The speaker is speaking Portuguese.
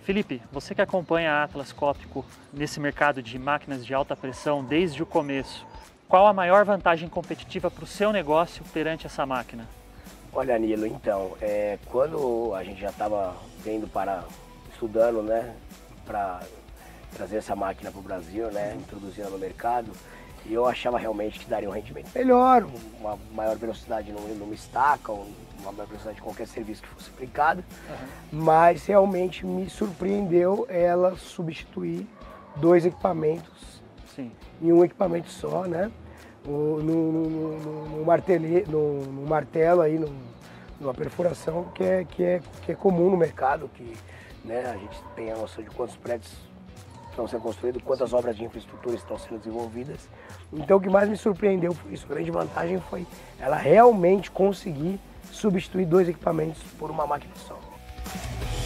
Felipe, você que acompanha a Atlas Copco nesse mercado de máquinas de alta pressão desde o começo, qual a maior vantagem competitiva para o seu negócio perante essa máquina? Olha, Nilo, então, quando a gente já estava estudando, né, para trazer essa máquina para o Brasil, né, introduzindo no mercado, e eu achava realmente que daria um rendimento melhor, uma maior velocidade numa estaca, uma maior velocidade de qualquer serviço que fosse aplicado, mas realmente me surpreendeu ela substituir dois equipamentos em um equipamento só, né? No martelo aí, numa perfuração que é comum no mercado, que, né, a gente tem a noção de quantos prédios estão sendo construídos, quantas obras de infraestrutura estão sendo desenvolvidas. Então o que mais me surpreendeu foi isso. A grande vantagem foi ela realmente conseguir substituir dois equipamentos por uma máquina só.